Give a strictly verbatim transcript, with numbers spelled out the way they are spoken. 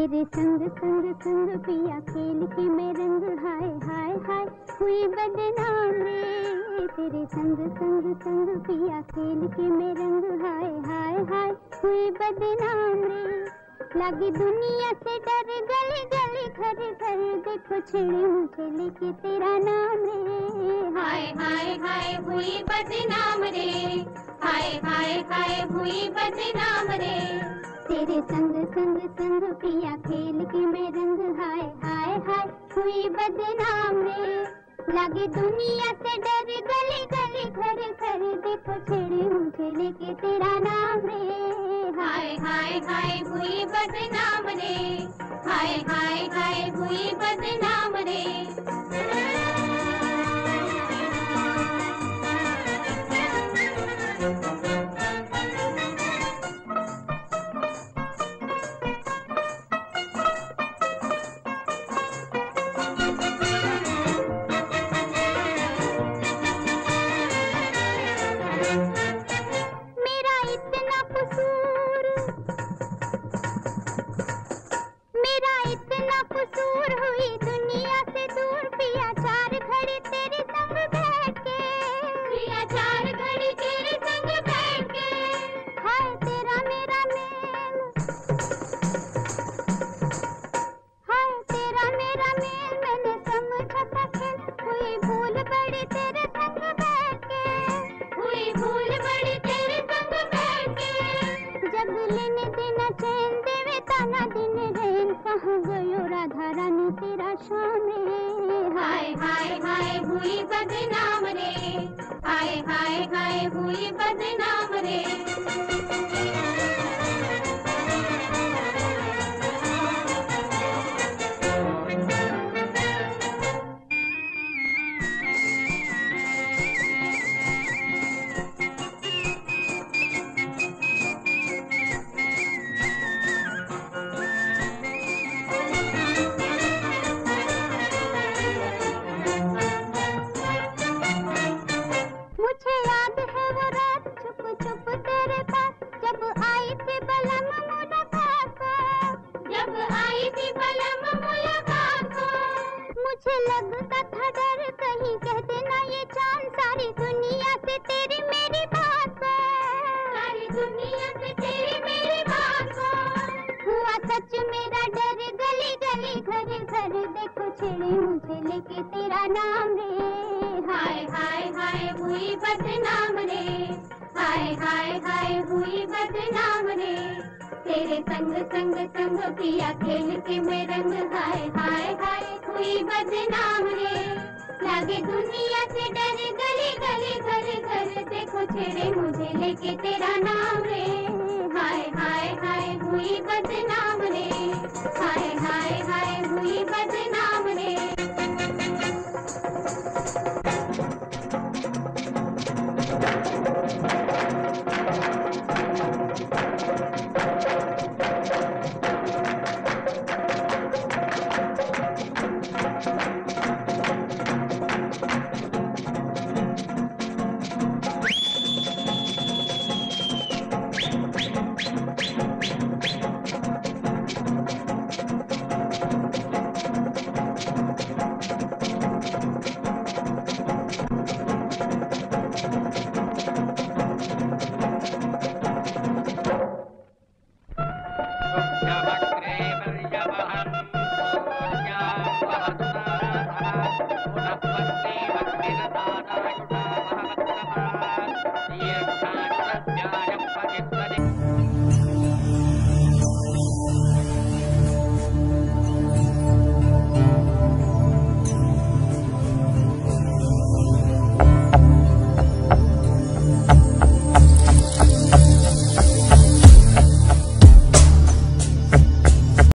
तेरे संग संग संग पिया खेल के मैं रंग हाय हाय हाय हुई बदनाम रे। तेरे संग संग संग पिया खेल के मैं रंग हाय हाय हाय हुई बदनाम रे। लगी दुनिया से डर गली गली घर घर देखो छेड़े मुझे लेके तेरा नाम रे। हाय हाय हाय हुई बदनाम रे। हाय हाय हाय हुई बदनाम रे। तेरे संग संग संग पिया खेल के मैं रंग हाय हाय हाय हुई बदनाम रे। लगी दुनिया से डर गली गली घर घर देखो छेड़े मुझे लेके तेरा नाम रे। हाय हाय हाय हुई बदनाम रे। हाय हाय हाय हुई बदनाम रे। हाय हाय हाय हुई बदनाम रे। हाय हाय हाय हुई बदनाम रे। लगता था डर कहीं कह देना ये चांद सारी दुनिया से तेरी मेरी बात सारी दुनिया से तेरी मेरी बात हुआ सच मेरा डर गली गली घर घर देखो छेड़े मुझे लेके तेरा नाम रे। हाय हाय हाय हुई बदनाम रे। हाय हाय हाय हुई बदनाम रे। तेरे संग संग संग पिया खेल के मैं रंग हाय हाय हाय हुई बदनाम रे। लागे दुनिया से डर गली गली घर घर देखो छेड़े मुझे लेके तेरा नाम रे। हाय हाय हाय हुई बदनाम रे। हाय हाय हाय हुई बदनाम रे। पुनः